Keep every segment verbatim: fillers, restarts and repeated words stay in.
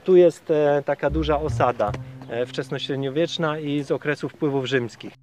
Tu jest e, taka duża osada e, wczesnośredniowieczna i z okresu wpływów rzymskich.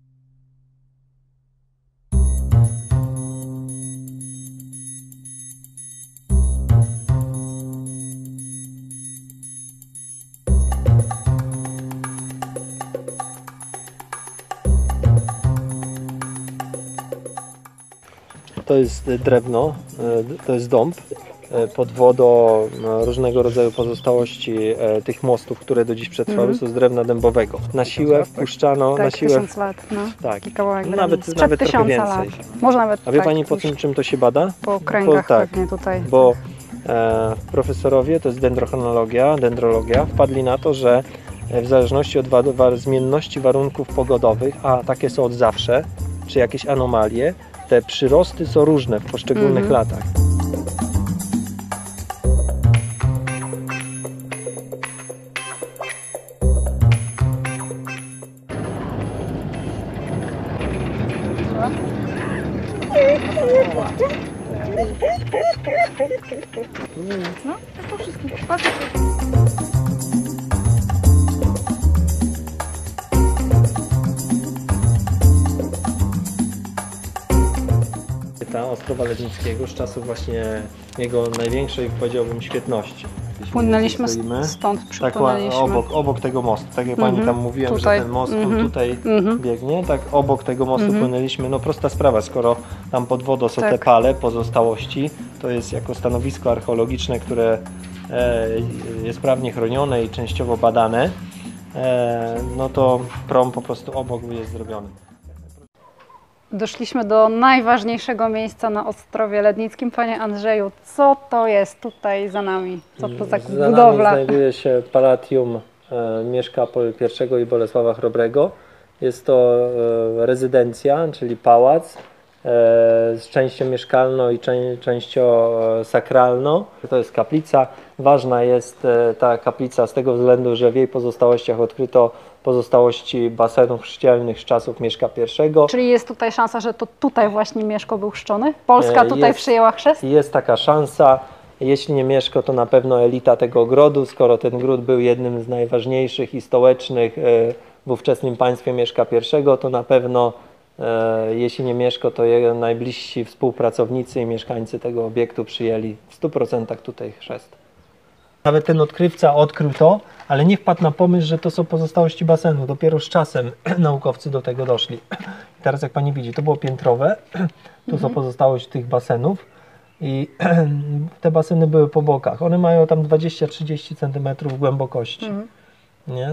To jest drewno, to jest dąb. Pod wodą różnego rodzaju pozostałości tych mostów, które do dziś przetrwały, mm. są z drewna dębowego. Na siłę wpuszczano, tak, na siłę... tysiąc lat, no. Tak, kawałek nawet, Sprzed nawet trochę więcej. Lat. Może nawet, A wie tak, Pani, po czym, czym to się bada? Po kręgach po, tak, pewnie tutaj. Bo e, profesorowie, to jest dendrochronologia, dendrologia, wpadli na to, że w zależności od wa wa zmienności warunków pogodowych, a takie są od zawsze, czy jakieś anomalie, te przyrosty są różne w poszczególnych mm-hmm. latach. No, to wszystko. Patrz. Ta Ostrowa Lednickiego z czasów właśnie jego największej, powiedziałbym, świetności. Płynęliśmy stąd, przypłynęliśmy. Tak, obok, obok tego mostu, tak jak Pani mm-hmm. tam mówiłem, tutaj. że ten most mm-hmm. tutaj mm-hmm. biegnie, tak obok tego mostu mm-hmm. płynęliśmy. No prosta sprawa, skoro tam pod wodą są tak. te pale, pozostałości, to jest jako stanowisko archeologiczne, które e, jest prawnie chronione i częściowo badane, e, no to prom po prostu obok jest zrobiony. Doszliśmy do najważniejszego miejsca na Ostrowie Lednickim. Panie Andrzeju, co to jest tutaj za nami? Co to za za budowla? Nami znajduje się Palatium e, Mieszka I i Bolesława Chrobrego. Jest to e, rezydencja, czyli pałac e, z częścią mieszkalną i czę, częścią e, sakralną. To jest kaplica. Ważna jest e, ta kaplica z tego względu, że w jej pozostałościach odkryto pozostałości basenów chrzcielnych z czasów Mieszka I. Czyli jest tutaj szansa, że to tutaj właśnie Mieszko był chrzczony? Polska tutaj jest, przyjęła chrzest? Jest taka szansa. Jeśli nie Mieszko, to na pewno elita tego grodu, skoro ten gród był jednym z najważniejszych i stołecznych w ówczesnym państwie Mieszka I, to na pewno jeśli nie Mieszko, to jego najbliżsi współpracownicy i mieszkańcy tego obiektu przyjęli w stu procentach tutaj chrzest. Nawet ten odkrywca odkrył to, ale nie wpadł na pomysł, że to są pozostałości basenu. Dopiero z czasem naukowcy do tego doszli. I teraz jak Pani widzi, to było piętrowe, tu są pozostałości tych basenów i te baseny były po bokach. One mają tam dwadzieścia do trzydziestu centymetrów głębokości. Mhm. Nie?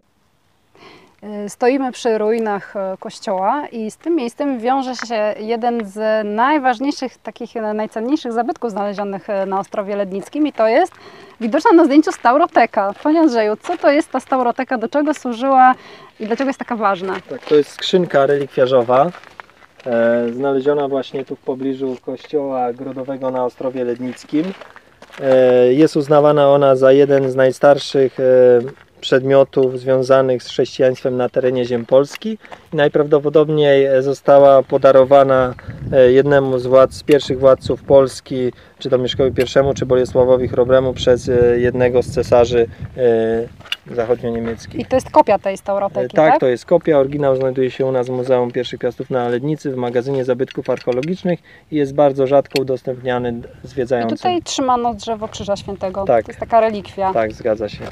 Stoimy przy ruinach kościoła i z tym miejscem wiąże się jeden z najważniejszych, takich najcenniejszych zabytków znalezionych na Ostrowie Lednickim i to jest widoczna na zdjęciu stauroteka. Panie Andrzeju, co to jest ta stauroteka, do czego służyła i dlaczego jest taka ważna? Tak, to jest skrzynka relikwiarzowa, e, znaleziona właśnie tu w pobliżu kościoła grodowego na Ostrowie Lednickim. E, jest uznawana ona za jeden z najstarszych e, przedmiotów związanych z chrześcijaństwem na terenie ziem Polski i najprawdopodobniej została podarowana jednemu z władz, z pierwszych władców Polski, czy to Mieszkowi I, czy Bolesławowi Chrobremu przez jednego z cesarzy zachodnio-niemieckich. I to jest kopia tej stauroteki, tak? Tak, to jest kopia. Oryginał znajduje się u nas w Muzeum Pierwszych Piastów na Lednicy w magazynie zabytków archeologicznych i jest bardzo rzadko udostępniany zwiedzającym. I tutaj trzymano drzewo Krzyża Świętego. Tak. To jest taka relikwia. Tak, zgadza się.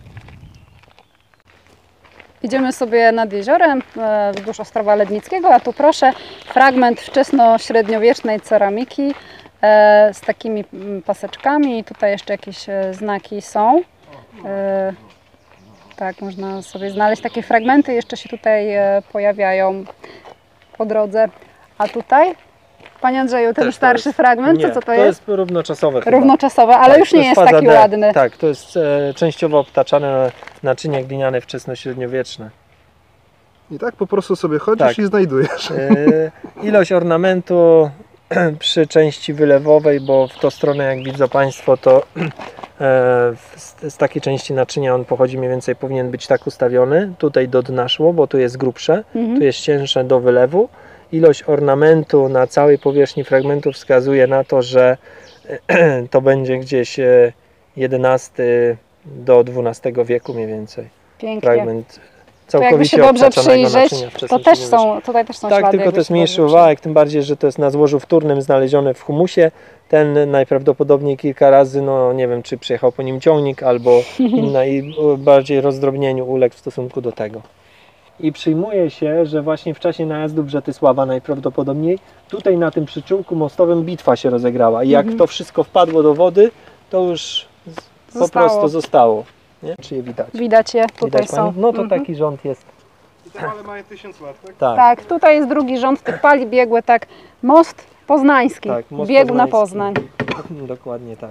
Idziemy sobie nad jeziorem wzdłuż Ostrowa Lednickiego, a tu proszę fragment wczesno-średniowiecznej ceramiki e, z takimi paseczkami. Tutaj jeszcze jakieś znaki są. E, tak, można sobie znaleźć takie fragmenty, jeszcze się tutaj e, pojawiają po drodze. A tutaj? Panie Andrzeju, ten Też starszy jest, fragment, nie, co to, to jest? To jest równoczasowe. Równoczasowe, ale tak, już nie jest, jest taki D. ładny. Tak, to jest e, częściowo obtaczane naczynie gliniane wczesnośredniowieczne. I tak po prostu sobie chodzisz tak. i znajdujesz. E, ilość ornamentu przy części wylewowej, bo w tą stronę, jak widzą Państwo, to e, z, z takiej części naczynia on pochodzi mniej więcej, powinien być tak ustawiony. Tutaj do dna szło, bo tu jest grubsze, mhm. tu jest cięższe do wylewu. Ilość ornamentu na całej powierzchni fragmentu wskazuje na to, że to będzie gdzieś jedenasty do dwunastego wieku mniej więcej. Pięknie. Fragment To jakby się całkowicie dobrze obtaczonego przyjrzeć, naczynia to wczesnym też średniowiecznym. są, tutaj też są Tak, ślady. tylko jakby to jest się mniejszy dobrze uwałek, tym bardziej, że to jest na złożu wtórnym znalezione w humusie. Ten najprawdopodobniej kilka razy, no nie wiem, czy przyjechał po nim ciągnik albo inna i bardziej rozdrobnieniu uległ w stosunku do tego. I przyjmuje się, że właśnie w czasie najazdu Brzetysława najprawdopodobniej tutaj na tym przyczółku mostowym bitwa się rozegrała. I jak Mhm. to wszystko wpadło do wody, to już po Zostało. prostu zostało. Nie? Czy je widać? Widać je, tutaj Widać są. pani? No to Mhm. taki rząd jest. I te pale mają tysiąc lat, tak? Tak. Tak, tutaj jest drugi rząd tych pali biegły, tak, most poznański, Tak, most biegł na poznański. Poznań. Dokładnie tak.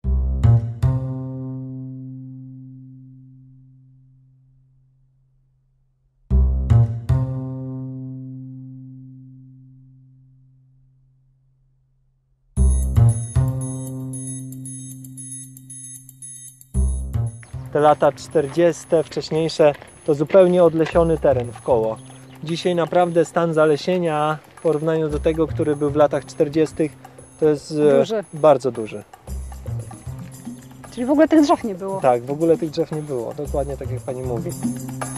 Te lata czterdzieste, wcześniejsze, to zupełnie odlesiony teren wkoło. Dzisiaj naprawdę stan zalesienia w porównaniu do tego, który był w latach czterdziestych, to jest e, Duży. bardzo duży. Czyli w ogóle tych drzew nie było. Tak, w ogóle tych drzew nie było, dokładnie tak jak pani mówi.